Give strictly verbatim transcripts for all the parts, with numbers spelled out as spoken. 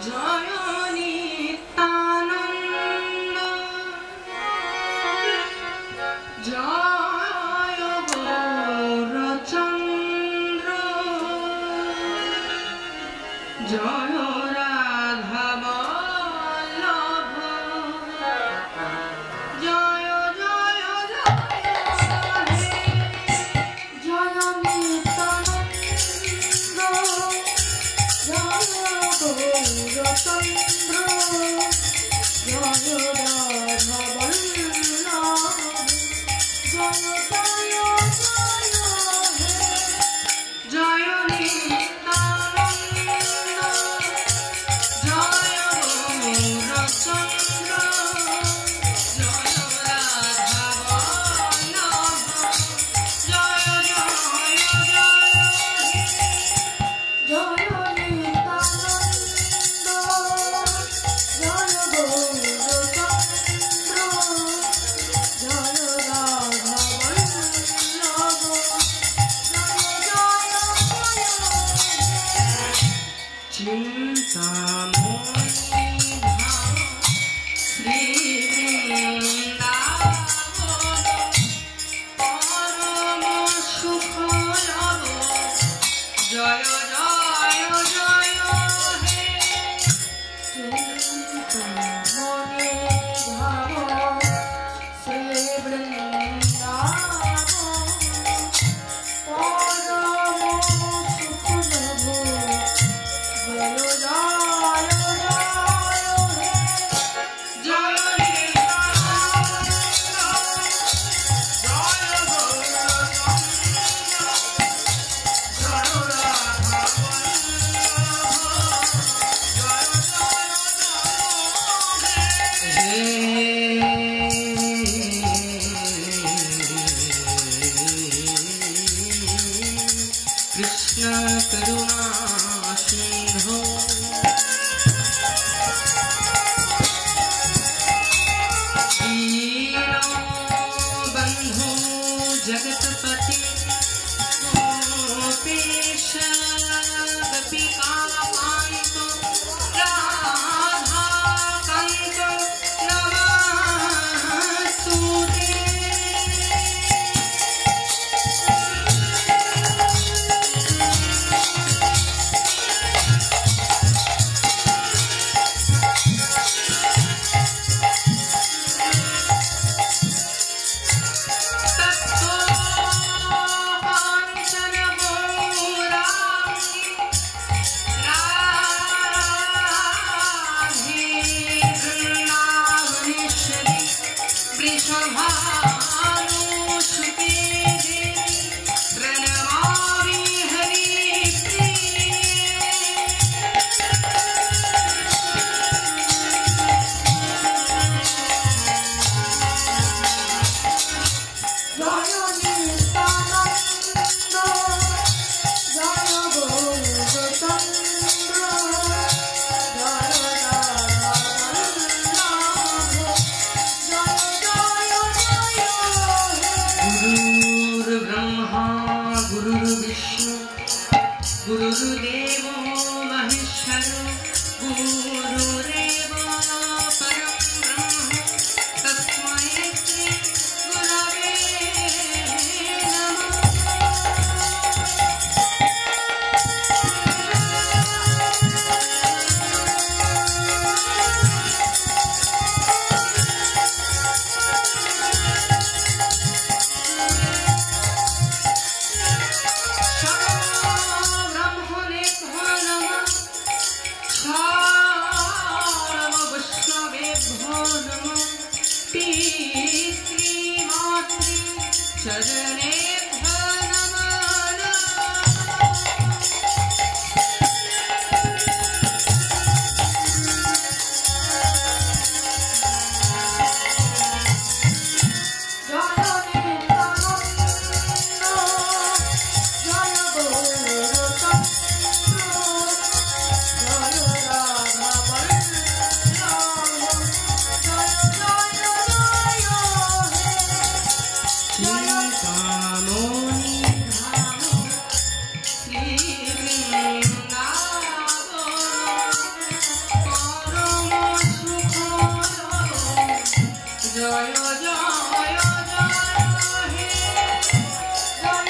জয় নিত্যানন্দ জয় গৌরচন্দ্র জয় রাধা বল্লভ জয় জয় জয় হে জয় নিত্যানন্দ জয় গৌরচন্দ্র জয় রাধা বল্লভ জয় জয় জয় হে জয় নিত্যানন্দ জয় গৌরচন্দ্র জয় রাধা বল্লভ জয় জয় জয় হে জয় নিত্যানন্দ জয় গৌরচন্দ্র জয় রাধা বল্লভ জয় জয় জয় হে চিন্তামণি ধাম শ্রী বৃন্দাবন পরম সুখ লব জয় জয় জয় হে চিন্তামণি ধাম শ্রী বৃন্দাবন পরম সুখ লব জয় জয় জয় হে জয় নিত্যানন্দ জয় গৌরচন্দ্র জয় রাধা বল্লভ জয় জয় জয় হে কৃষ্ণ করুণা সিন্ধু दीनबन्धु जगत्पति गोपेश गोपिकाकान्त राधाकान्त नमस्तुते गुरुदेवो महेश्वरो गुरुरेव परं ब्रह्म तस्मै श्री गुरवे नमः चरणे Jaya জয় জয় জয় হে জয়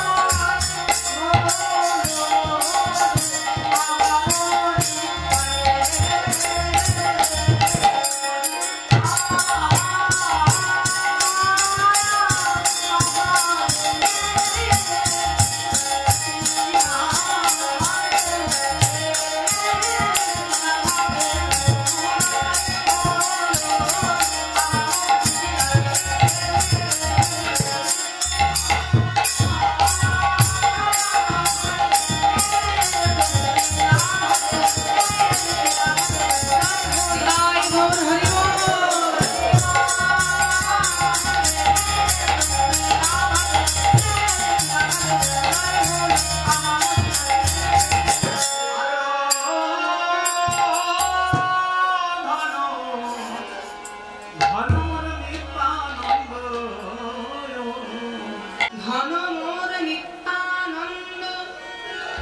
Oh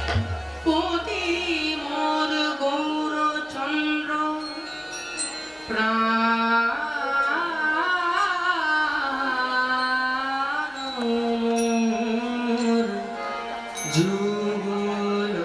পতি মোর গৌরচন্দ্র প্রাণ মোর যুগল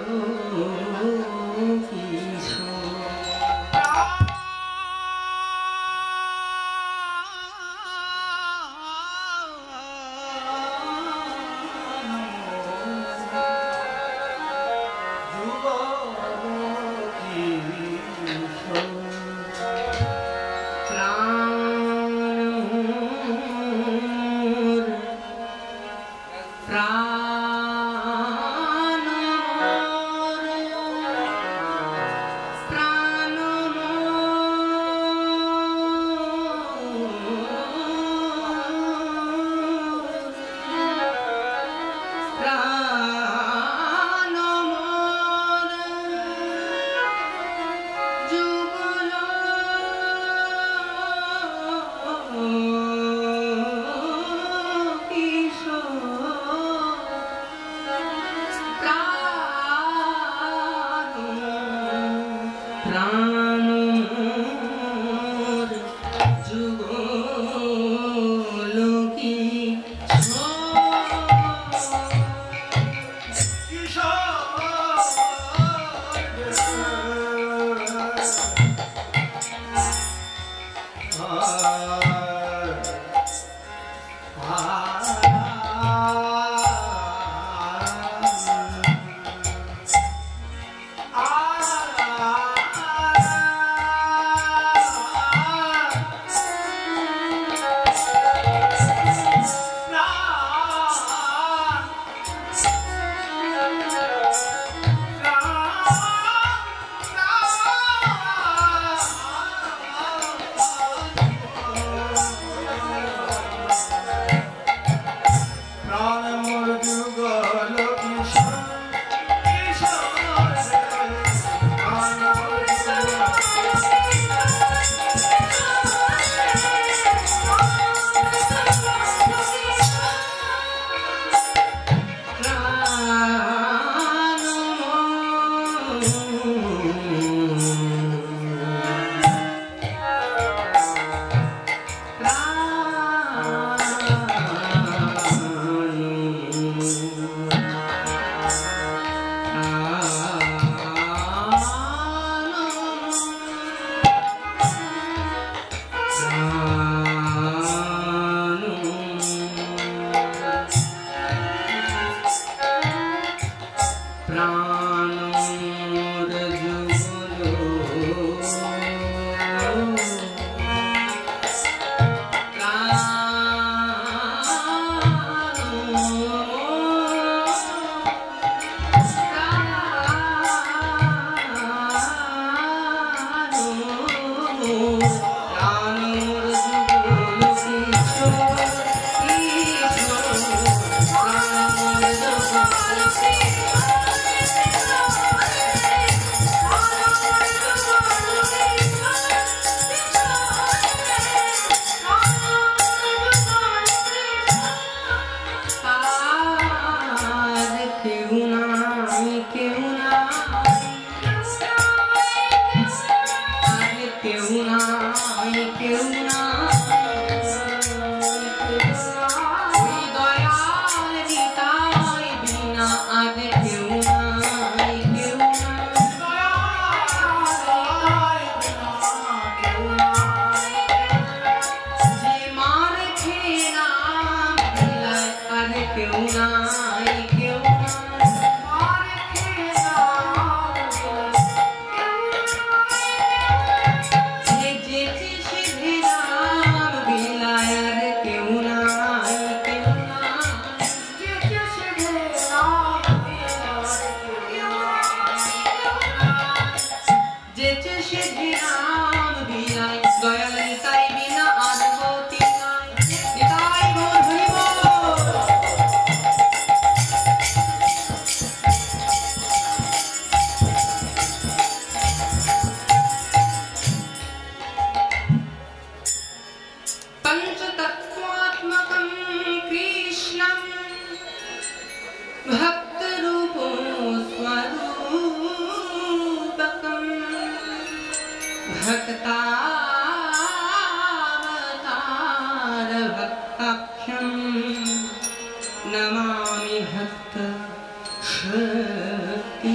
शक्ति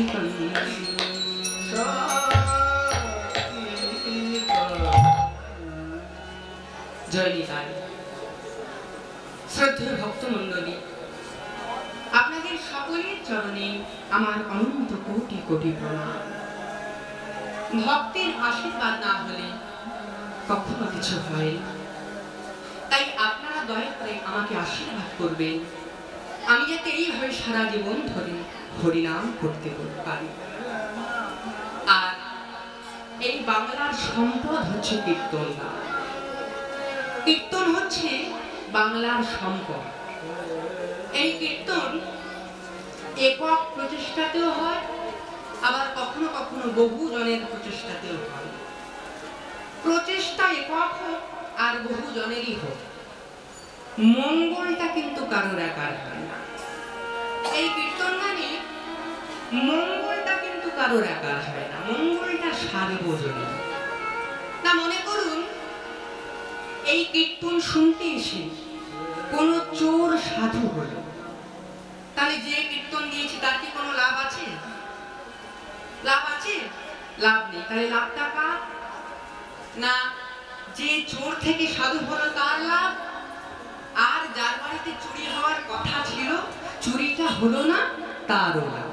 जय निताई श्रद्धेय भक्तमंडली आपनादेर सकलेर चरणे आमार अनंत कोटि कोटि प्रणाम। भक्तेर आशीर्वाद ना हले कखनो किछु हय ना, ताई आपनारा दया करे आमाके आशीर्वाद करबेन आमी जाते এইভাবে সারা জীবন ধরে হরিনাম করতে পারি। আর এই বাংলার সম্পদ হচ্ছে কীর্তন গান। কীর্তন হচ্ছে বাংলার সম্পদ। এই কীর্তন একক প্রচেষ্টাতেও হয়, আবার কখনো কখনো বহু জনের প্রচেষ্টাতেও হয়। প্রচেষ্টা একক হোক আর বহু জনেরই হোক, মঙ্গলটা কিন্তু কারোর একার হয় না। এই কীর্তন গানে মঙ্গলটা কিন্তু কারোর একার হয় না, মঙ্গলটা সার্বজনীন। না মনে করুন এই কীর্তন শুনতে এসে কোন চোর সাধু হলো, তাহলে যে কীর্তন দিয়েছে তার কি কোনো লাভ আছে? লাভ আছে? লাভ নেই। তাহলে লাভটা কার? না যে চোর থেকে সাধু হলো তার লাভ, আর যার বাড়িতে চুরি হওয়ার কথা ছিল চুরিটা হলো না তারও লাভ।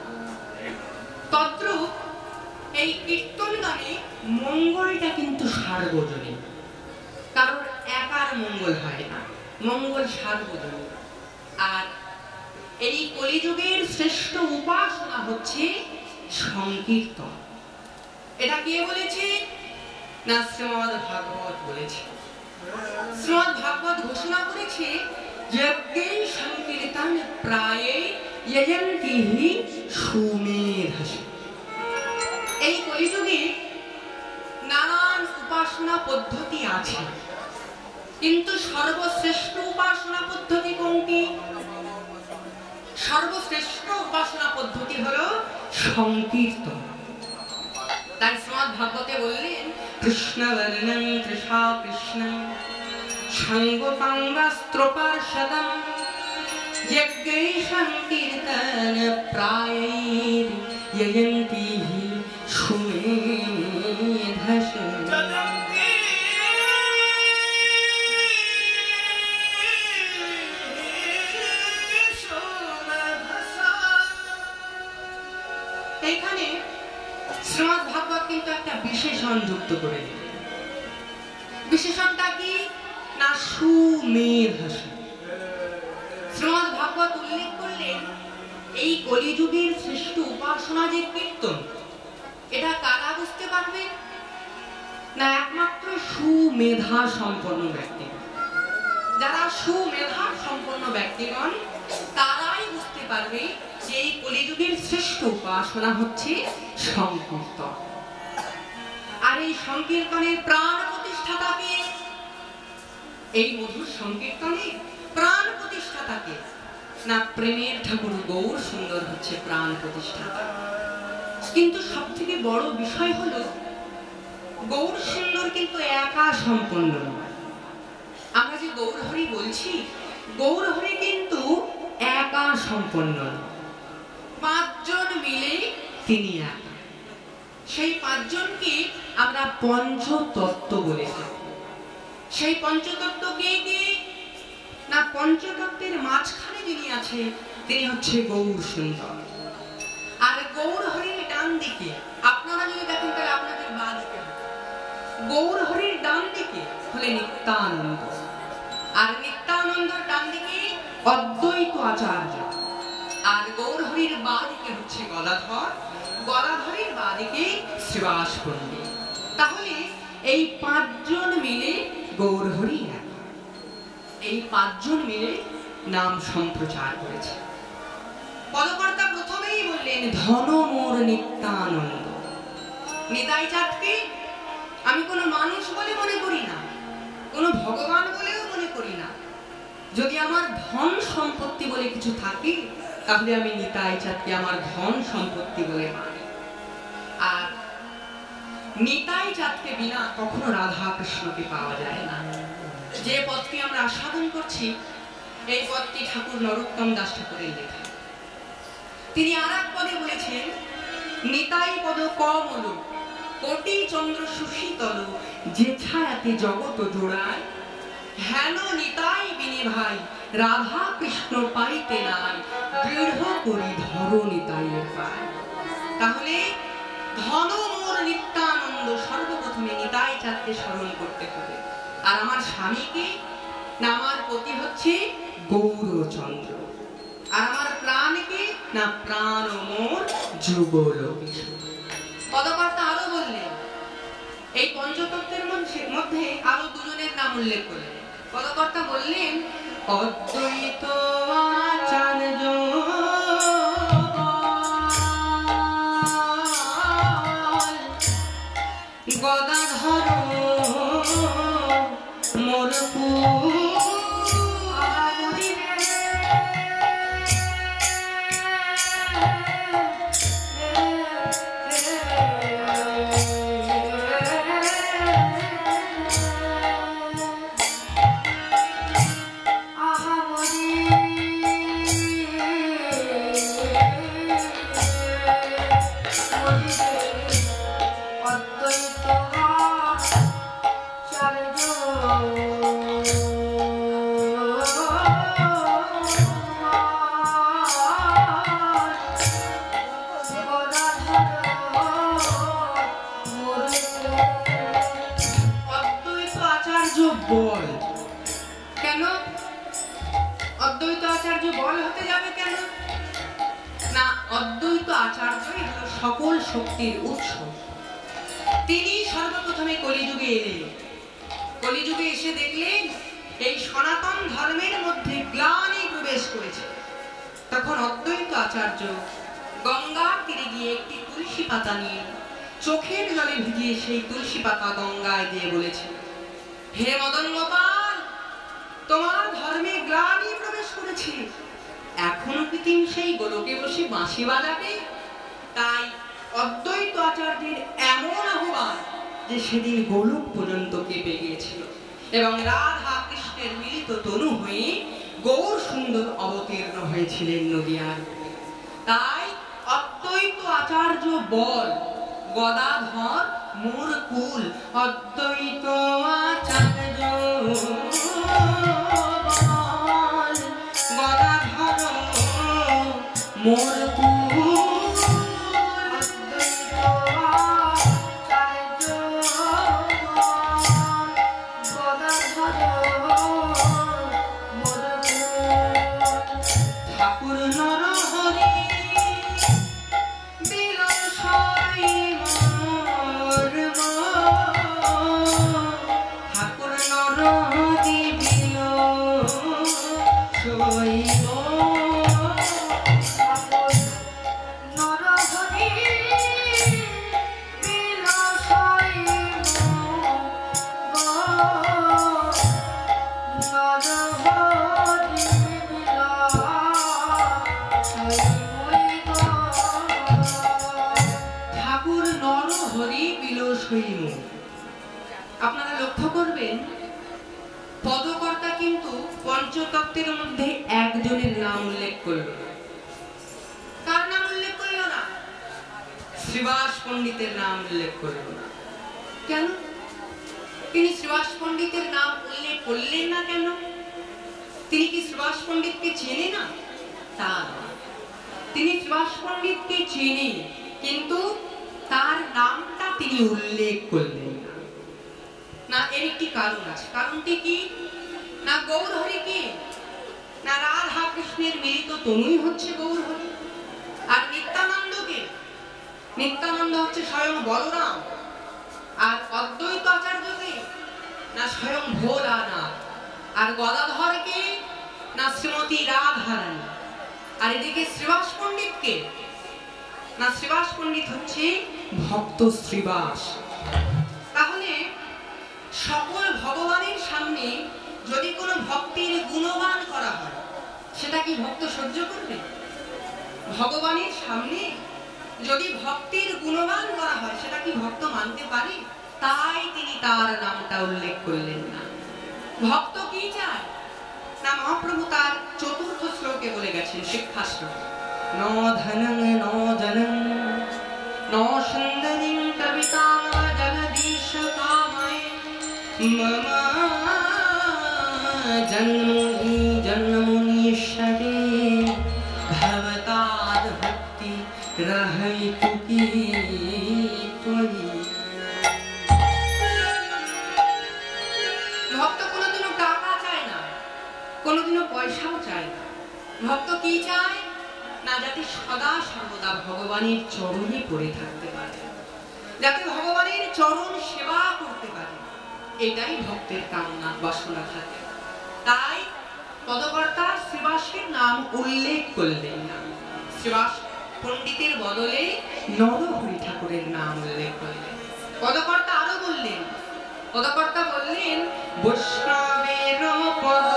তদ্রূপ এই কীর্তন গানে মঙ্গলটা কিন্তু সার্বজনীন, কারণ একার মঙ্গল হয় না, মঙ্গল সার্বজনীন। আর এই কলিযুগের শ্রেষ্ঠ উপাসনা হচ্ছে সংকীর্তন। এটা কে বলেছে? না শ্রীমদ্ ভাগবত বলেছে। শ্রীমদ্ ভাগবত ঘোষণা করেছে যজ্ঞেই সংকীর্তন প্রায়ে যজন্তি হি সুমেধসে। এই কলিযুগে নানান উপাসনা পদ্ধতি আছে, কিন্তু সর্বশ্রেষ্ঠ উপাসনা পদ্ধতি কোনটি? সর্বশ্রেষ্ঠ উপাসনা পদ্ধতি হলো সংকীর্তন। তাই শ্রীমদ্ ভাগবতে বললেন কৃষ্ণ বর্ণং তৃষা কৃষ্ণ সঙ্গপাঙ্গস্ত্রপার্ষদম যজ্ঞৈ সংকীর্তন প্রায়ৈর যজন্তি হি সুমেধসে। এইখানে শ্রীমদ্ ভাগবত কিন্তু একটা বিশেষণ যুক্ত করে দিলেন। বিশেষণটা কি? না সুমেধসে। শ্রীমদ্ ভাগবত উল্লেখ করলেন এই কলিযুগের শ্রেষ্ঠ উপাসনা যে কীর্তন, এটা কারা বুঝতে পারবে? না একমাত্র সুমেধা সম্পন্ন ব্যক্তিগণ। যারা সুমেধা সম্পন্ন ব্যক্তিগণ তারাই বুঝতে পারবে যে এই কলিযুগের শ্রেষ্ঠ উপাসনা হচ্ছে সংকীর্তন। আর এই সংকীর্তনের প্রাণ প্রতিষ্ঠাতাকে, এই মধুর সংকীর্তনের প্রাণ প্রতিষ্ঠাতাকে না প্রেমের ঠাকুর গৌর সুন্দর হচ্ছে প্রাণ প্রতিষ্ঠাতা। কিন্তু সব থেকে বড় বিষয় হলো গৌর সুন্দর কিন্তু একা সম্পন্ন নয়। আমরা যে গৌর হরি বলছি, গৌর হরি কিন্তু একা সম্পন্ন নয়, পাঁচজন মিলে তিনি একা। সেই পাঁচজনকে আমরা পঞ্চতত্ত্ব বলে থাকি। সেই পঞ্চতত্ত্ব কে কে? না পঞ্চতত্ত্বের মাঝখানে যিনি আছে তিনি হচ্ছে গৌর সুন্দর। আর গৌর হরির ডান দিকে আপনারা যদি দেখেন তাহলে আপনাদের বাঁ দিকে গৌর হরির ডান দিকে হলে নিত্যানন্দ, আর নিত্যানন্দর ডান দিকে অদ্বৈত আচার্য, আর গৌর হরির বাঁ দিকে হচ্ছে গদাধর, গদাধরের বাঁ দিকে শ্রীবাস পণ্ডিত। তাহলে এই পাঁচজন মিলে গৌর হরি এক, এই পাঁচজন মিলে নাম সম্প্রচার করেছে। পদকর্তা প্রথমেই বললেন ধন মোর নিত্যানন্দ। নিতাই চাঁদকে আমি কোনো মানুষ বলে মনে করি না, কোনো ভগবান বলেও মনে করি না। যদি আমার ধন সম্পত্তি বলে কিছু থাকে তাহলে আমি নিতাই চাঁদকে আমার ধন সম্পত্তি বলে মানি। আর নিতাই চাঁদকে বিনা কখনো রাধা কৃষ্ণকে পাওয়া যায় না। যে পদটি আমরা আস্বাদন করছি এই পদটি ঠাকুর নরোত্তম দাস ঠাকুরের লেখা। তিনি আর এক পদে বলেছেন, নিতাই পদ কমল কোটি চন্দ্র সুশীতল, যে ছায়াতে জগৎ জোড়ায়, হেন নিতাই বিনে ভাই রাধা কৃষ্ণ পাইতে নাই, দৃঢ় করি ধর নিতাইয়ের পায়। তাহলে ধন মোর নিত্যানন্দ সর্বপ্রথমে নিতাই চাঁদকে স্মরণ করতে হবে। আর আমার স্বামীকে না, আমার পতি হচ্ছে গৌরচন্দ্র, আর আমার প্রাণকে না, প্রাণ মোর যুগলকেশ। পদকর্তা আরো বললেন, এই পঞ্চতত্ত্বের মধ্যে আরো দুজনের নাম উল্লেখ করলেন। পদকর্তা বললেন, অদ্বৈত আচার্য গদাধর মোর বল। কেন অদ্বৈত আচার্য বল হতে যাবে কেন? না, অদ্বৈত আচার্যই হলো সকল শক্তির উৎস। তিনি সর্বপ্রথমে কলিযুগে এলেন। কলিযুগে এসে দেখলেন এই সনাতন ধর্মের মধ্যে গ্লানি প্রবেশ করেছে। তখন অদ্বৈত আচার্য গঙ্গার তীরে গিয়ে একটি তুলসী পাতা নিয়ে চোখের জলে ভিজিয়ে সেই তুলসী পাতা গঙ্গায় দিয়ে বলেছে, হে মদন গোপাল, তোমার ধর্মে গ্লানি প্রবেশ করেছে, এখনো কি তুমি সেই গোলকে বসে বাঁশি বাজাবে? তাই অদ্বৈত আচার্যের এমন আহ্বান যে সেদিন গোলক পর্যন্ত কেঁপে গিয়েছিল এবং রাধা কৃষ্ণের মিলিত তনু হয়ে গৌর সুন্দর অবতীর্ণ হয়েছিলেন নদিয়ার। তাই অদ্বৈত আচার্য বল, গদাধর মোর কুল, অদ্বৈত আচার্য বল, গদাধর মোর কুল, ঠাকুর নরহরি বিলসাই মোর ঠাকুর নরহরি বিলসাই আপনারা লক্ষ্য করবেন পদকর্তা কিন্তু পঞ্চতত্ত্বের মধ্যে একজনের নাম উল্লেখ করল না। কার নাম উল্লেখ করল না? শ্রীবাস পণ্ডিতের নাম উল্লেখ করল না। কেন তিনি শ্রীবাস পণ্ডিতের নাম উল্লেখ করলেন না? কেন তিনি কি শ্রীবাস পণ্ডিতকে চেনে না? তা তিনি শ্রীবাস পণ্ডিতকে চেনে, কিন্তু তার নামটা তিনি উল্লেখ করলেন না। না, এর একটি কারণ আছে। কারণটি কি? না, গৌরহরি কে? না, রাধা কৃষ্ণের মিলিত তনুই হচ্ছে গৌরহরি। আর নিত্যানন্দ কে? নিত্যানন্দ হচ্ছে স্বয়ং বলরাম। আর অদ্বৈত আচার্য কে? না, স্বয়ং ভোলানাথ। আর গদাধর কে? না, শ্রীমতী রাধারানী। আর এদিকে শ্রীবাস পণ্ডিত কে? না, শ্রীবাস পণ্ডিত হচ্ছে ভক্ত শ্রীবাস। তাহলে সকল ভগবানের সামনে যদি কোনো ভক্তির গুণগান করা হয়, সেটা কি ভক্ত সহ্য করবে? ভগবানের সামনে যদি ভক্তির গুণগান করা হয়, সেটা কি ভক্ত মানতে পারে? তাই তিনি তার নামটা উল্লেখ করলেন না। ভক্ত কি চায়? না, মহাপ্রভু তার চতুর্থ শ্লোকে বলে গেছেন, শিক্ষা শ্লোকে, नो धनं नो जनं नो सुन्दरीं कवितां जगदीश कामये मम जन्मनि जन्मनीश्वरे भवताद् भक्ति रहितु की त्वयि। ভক্ত কোনোদিনও টাকা চায় না, কোনোদিনও পয়সাও চায় না। ভক্ত কি চায় না, যাতে সদা সর্বদা ভগবানের চরণে পড়ে থাকতে পারে, যাতে ভগবানের চরণ সেবা করতে পারে, এটাই ভক্তের কামনা বাসনা থাকে। তাই পদকর্তা শ্রীবাসের নাম উল্লেখ করলেন না, শ্রীবাস পণ্ডিতের বদলে নরহরি ঠাকুরের নাম উল্লেখ করলেন। পদকর্তা আরো বললেন, পদকর্তা বললেন বৈষ্ণবের পদ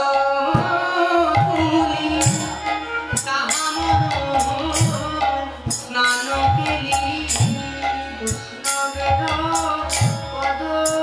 স্নান কেলি, বৈষ্ণবের পদ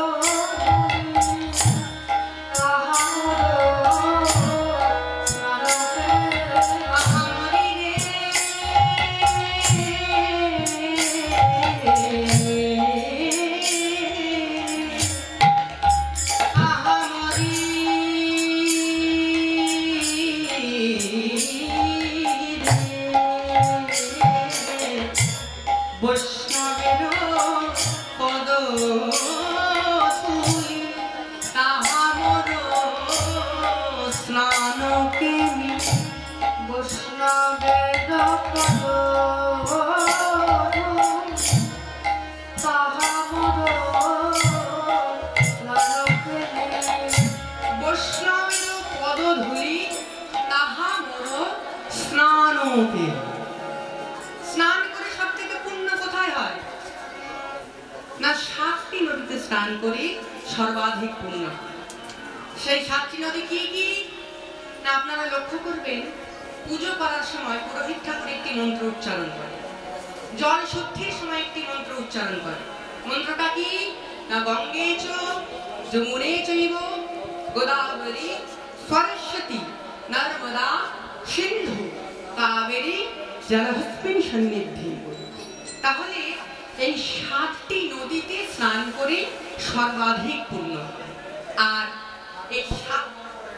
স্নান করে সব থেকে পুণ্য কোথায় হয় না, সাতটি নদীতে স্নান করে সর্বাধিক পুণ্য হয়। সেই সাতটি নদী কি কি না আপনারা লক্ষ্য করবেন, পুজো করার সময় পুরোহিত ঠাকুর একটি মন্ত্র উচ্চারণ করে, জল শুদ্ধির সময় একটি মন্ত্র উচ্চারণ করে। মন্ত্রটা কি না, গঙ্গে চ যমুনে চৈব গোদাবরী সরস্বতী নর্মদা সিন্ধু কাবেরী জলহস্মিন সন্নিধি। তাহলে এই সাতটি নদীতে স্নান করে সর্বাধিক পুণ্য হয়। আর এই সাত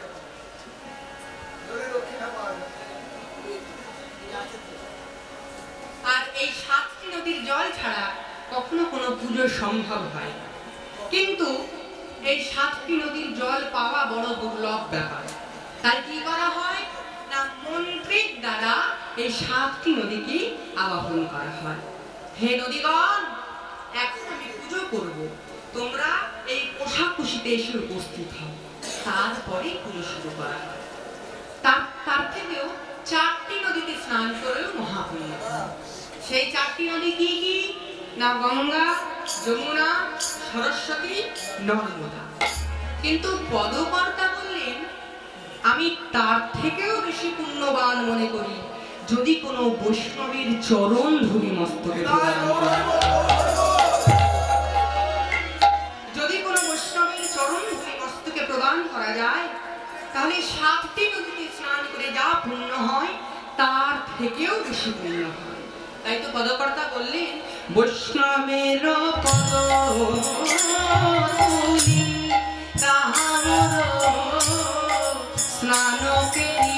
আর এই সাতটি নদীর জল ছাড়া কখনো কোনো পুজো সম্ভব হয় না। কিন্তু এই সাতটি নদীর জল পাওয়া বড় দুর্লভ ব্যাপার। তাই কি করা হয় না, মন্ত্রের দ্বারা এই সাতটি নদীকে আবাহন করা হয়। হে নদীগণ, এখন আমি পুজো করব, তোমরা এই কোষাকুষিতে এসে উপস্থিত হও। তারপরে পুজো শুরু করা হয়। তার তার থেকেও চারটি নদীতে স্নান করেও মহাপুণ্য হয়। সেই চারটি নদী কি কি না, গঙ্গা, যমুনা, সরস্বতী, নর্মদা। কিন্তু পদকর্তা বললেন আমি তার থেকেও বেশি পুণ্যবান মনে করি যদি কোনো বৈষ্ণবের চরণ ধূলি মস্তকে প্রদান করা, যদি কোনো বৈষ্ণবের চরণ ধূলি মস্তকে প্রদান করা যায়, তাহলে সাতটি নদীতে স্নান করে যা পুণ্য হয় তার থেকেও বেশি পুণ্য হয়। তাই তো পদকর্তা বললেন বৈষ্ণবের পদ ধূলি তাহার স্নান কেলি।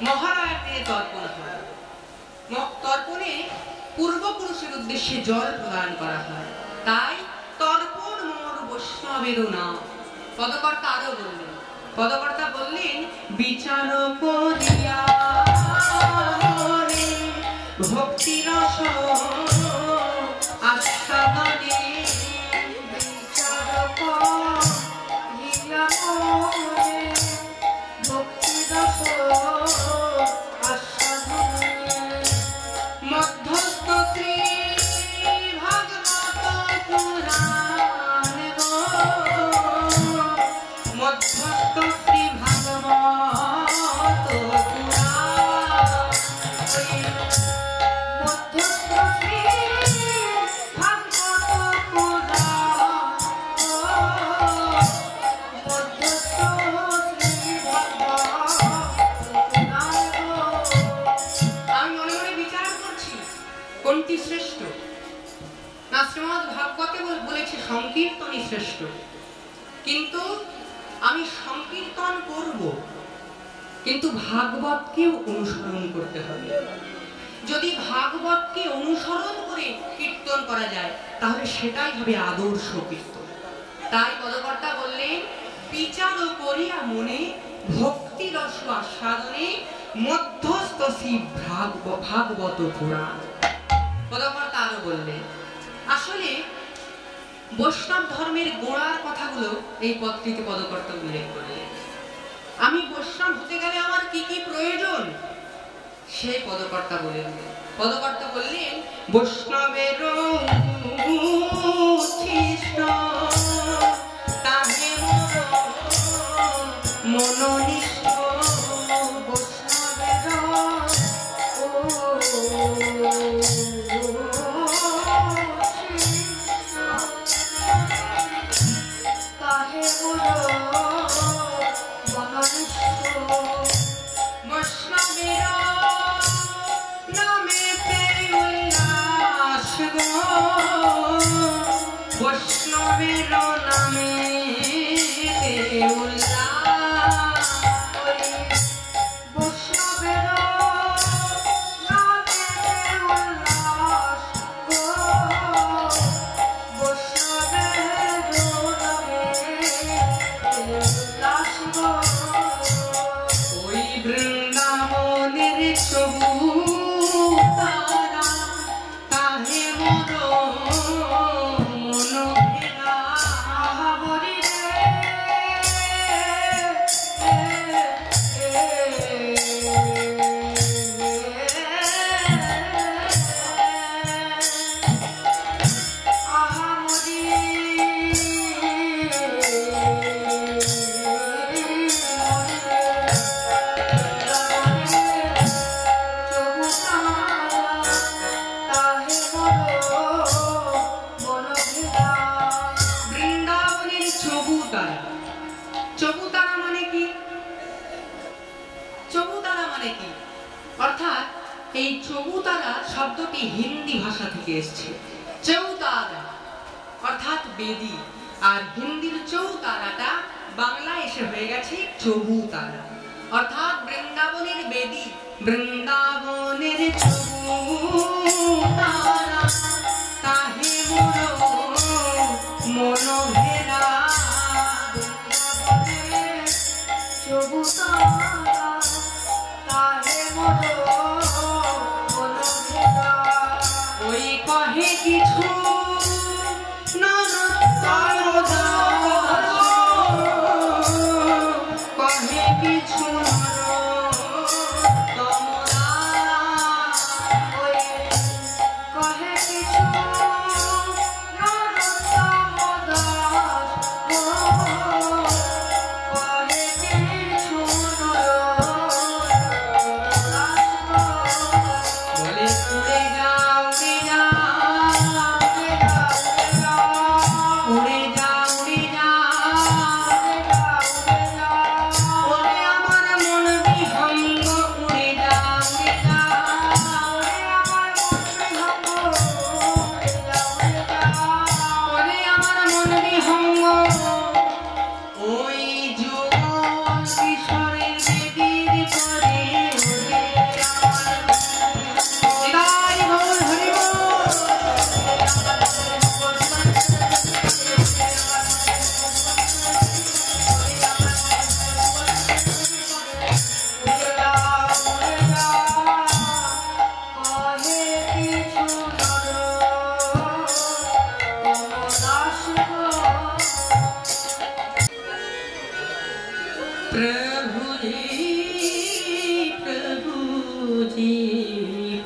মহালয়ার দিনে তর্পণ হয়। তর্পণে পূর্বপুরুষের উদ্দেশ্যে জল প্রদান করা হয়, তাই তর্পণ মোর বৈষ্ণবেরও নাম। পদকর্তা আরো বললেন, পদকর্তা বললেন বিচার করিয়া ভক্তি রস আস্বাদনে, বিচার করিয়া ভক্তি রস আস্বাদনে, মধ্যস্থ শ্রী ভাগবত পুরাণ গো, মধ্যস্থ শ্রী ভাগবত পুরাণ, মধ্যস্থ শ্রী ভাগবত পুরাণ, মধ্যস্থ শ্রী ভাগবত পুরাণ। আমি মনে মনে বিচার করছি কোনটি শ্রেষ্ঠ। না, শ্রীমদ্ ভাগবতে বলেছে সংকীর্তনই শ্রেষ্ঠ, কিন্তু আমি সংকীর্তন করব, কিন্তু ভাগবতকেও অনুসরণ করতে হবে। যদি ভাগবতকে অনুসরণ করে কীর্তন করা যায় তাহলে সেটাই হবে আদর্শ কীর্তন। তাই পদকর্তা বললেন বিচার করিয়া মনে ভক্তি রস আস্বাদনে, মধ্যস্থ শ্রী ভাগবত পুরাণ। পদকর্তা আরো বললেন আসলে বৈষ্ণব ধর্মের গোড়ার কথাগুলো এই পত্রিকে পদকর্তা উল্লেখ করলেন। আমি বৈষ্ণব হতে গেলে আমার কি কি প্রয়োজন সেই পদকর্তা বলে দিলেন। পদকর্তা বললেন বৈষ্ণবের উচ্ছিষ্ট তাহে মনোনিষ্ঠ, বৈষ্ণবের তাহে মনোনিষ্ঠ, বৈষ্ণবের নামেতে উল্লাস গো, বৈষ্ণবের নামেতে উল্লাস, বৈষ্ণবের নামেতে উল্লাস গো, বৈষ্ণবের নামেতে উল্লাস গো। ওই বৃন্দাবনের চবুতারা তাহে মোর মন ভেদা, হরি রে বৃন্দাবনের চবুতারা। চবুতারা মানে কি? চবুতারা মানে কি অর্থাৎ এই চবুতারা শব্দটি হিন্দি ভাষা থেকে এসেছে। চৌতারা অর্থাৎ বেদি, আর হিন্দির চৌতারাটা বাংলায় এসে হয়ে গেছে চবুতারা, অর্থাৎ বৃন্দাবনের বেদি, বৃন্দাবনের চবুতারা তাহে মোর মন ভেদা, বৃন্দাবনের চবুতারা তাহে মোর মন ভেদা। ওই কহে কিছু কহে কিছু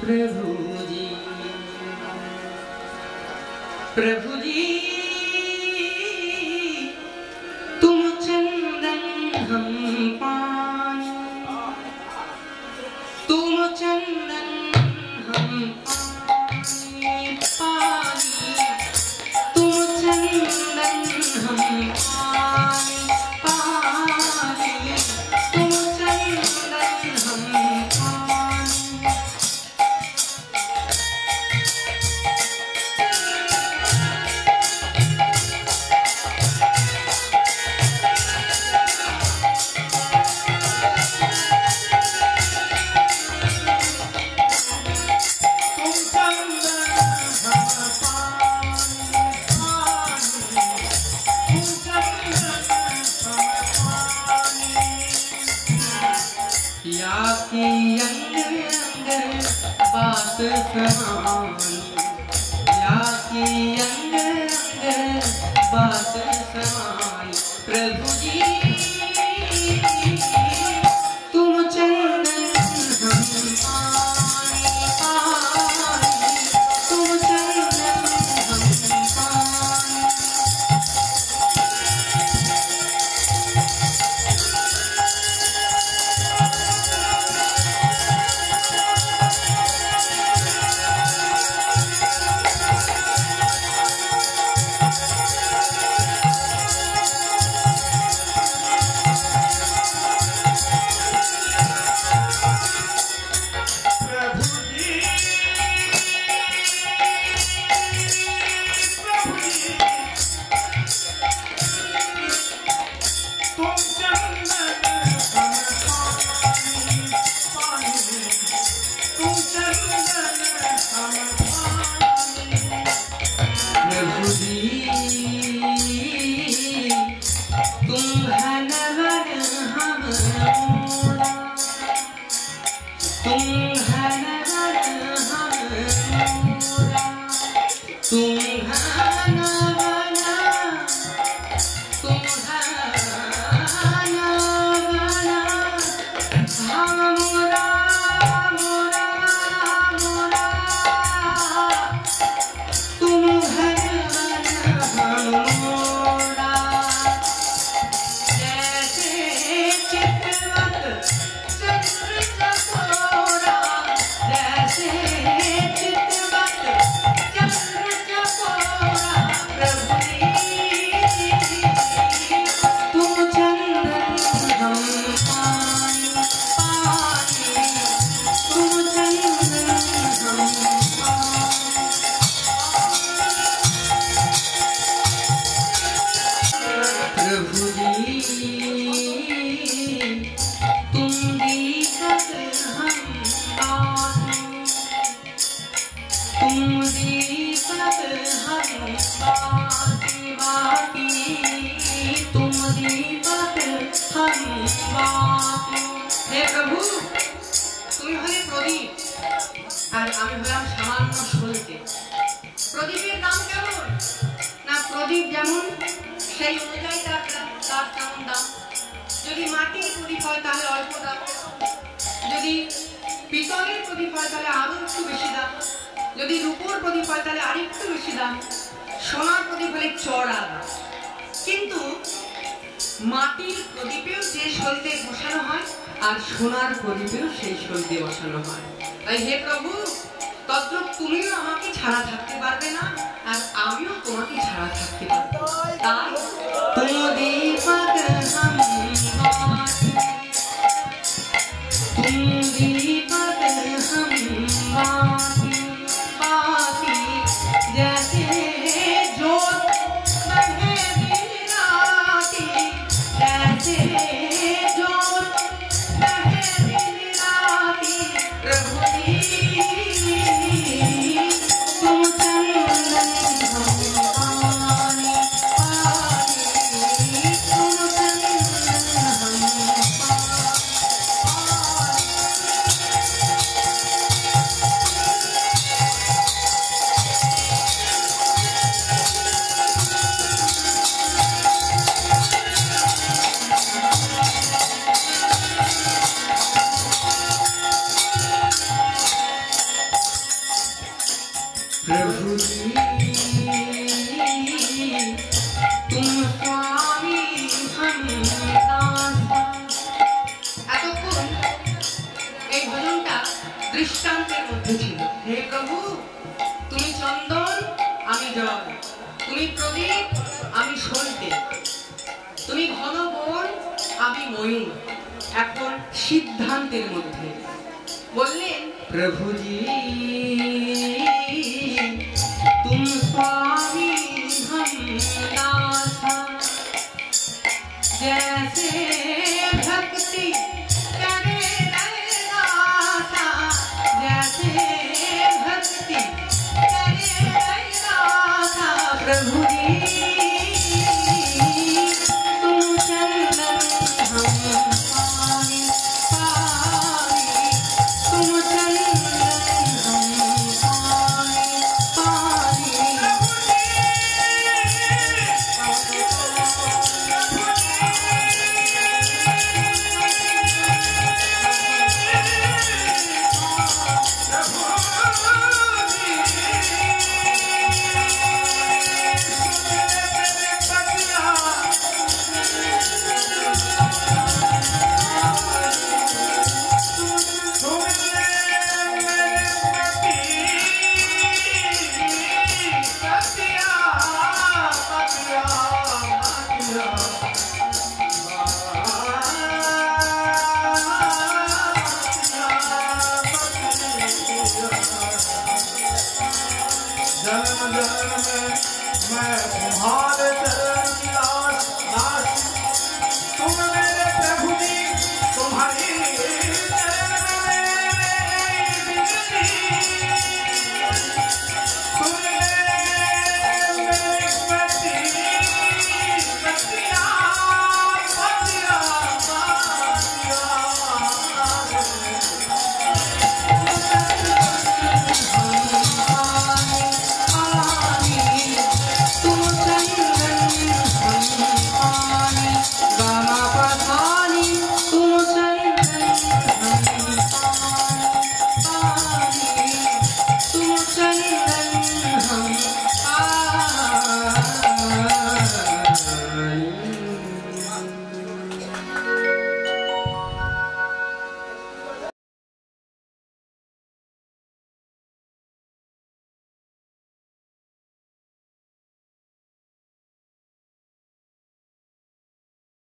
प्रभु जी प्रभु जी तुम चंदन हम पानी तुम चंदन हम पानी पानी तुम चंदन हम पानी पानी तुम चंदन हम पानी बात समानी या की अंग अंग बात समानी प्रभु जी तुम चंदन हम पानी पानी तुम चंदन हम पानी সোনার প্রদীপেও সেই সলতে বসানো হয়। তাই হে প্রভু তদ্রূপ তুমিও আমাকে ছাড়া থাকতে পারবে না আর আমিও তোমাকে ছাড়া থাকতে পারবো তাই তুম দীপক हम तुम दीपक हम बाती बाती जैसे जोत बहे दिन राती जैसे जोत तुम चंदन हम पानी पानी तुम चंदन हम प्रभु जी तुम स्वामी हम दास। এতক্ষণ এই ভজনটা দৃষ্টান্তের মধ্যে ছিল। হে প্রভু তুমি চন্দন আমি জল, তুমি প্রদীপ আমি সলতে, তুমি ঘন বন আমি ময়ূর। এখন সিদ্ধান্তের মধ্যে বললেন प्रभु जी तुम स्वामी हम दास। जैसे भक्ति करे दासा, जैसे भक्ति करे दासा। प्रभु जी तुम चंदन हम पानी पानी, तुम चंदन हम पानी पानी। जन्म जन्म में मैं तुम्हारे चरण